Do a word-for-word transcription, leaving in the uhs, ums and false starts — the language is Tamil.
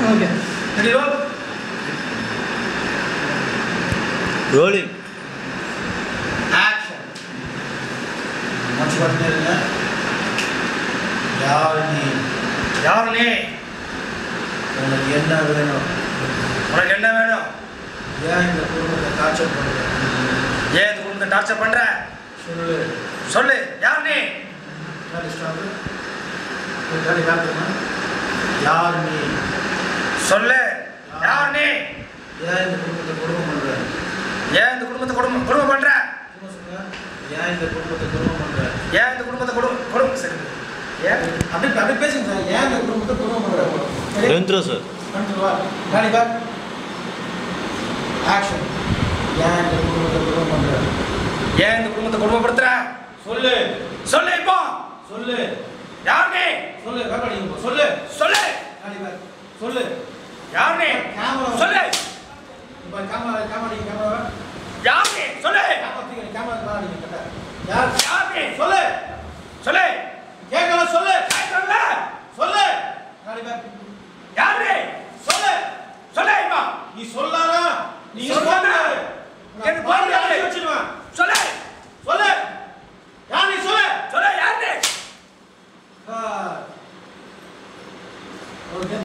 Okay. Ready, roll. Rolling. Action. What's your name? Yarni. Yarni. உனக்கு என்ன வேணும்? உனக்கு என்ன வேணும்? ஏன் இந்த குடும்பத்தை டார்ச்சர் பண்ற? ஏன் இந்த குடும்பத்தை டார்ச்சர் பண்ற? சொல்லு. சொல்லு. யார் நீ? யார் ஸ்டாப்? யார் யாருமா? யார் நீ? சொல்லு. யார் நீ? ஏன் இந்த குடும்பத்தை கொடுமை பண்ற? ஏன் இந்த குடும்பத்தை கொடுமை கொடுமை பண்ற? சும்மா சொல்லுங்க. ஏன் இந்த குடும்பத்தை கொடுமை பண்ற? ஏன் இந்த குடும்பத்தை கொடுமை கொடுமை சரி. ஏன் அப்படி அப்படி பேசுங்க சார். ஏன் இந்த குடும்பத்தை கொடுமை பண்ற? Intro sir. Intro. Ready back. Action. ஏன் இந்த குடும்பத்தை கொடுமை பண்ற? ஏன் இந்த குடும்பத்தை கொடுமை படுத்துற? சொல்லு. சொல்லு இப்போ. சொல்லு. யார் நீ? சொல்லு. கரெக்டா நீ சொல்லு. சொல்லு. Ready back. சொல்லு. யார் நீ? கேமரா. சொல்லு. இப்போ கேமரா கேமரா நீ கேமரா. யார் நீ? சொல்லு. கேமரா நீ கேமரா வா நீ கரெக்டா. யார் யார் நீ? சொல்லு. சொல்லு. கேக்கல சொல்லு. கேக்கல. சொல்லு. Ready back. யார் நீ? சொல்லு. சொல்லு இப்போ. நீ சொல்லாதா? நீ சொல்லாதா? எனக்கு பாரு வச்சிடுவா.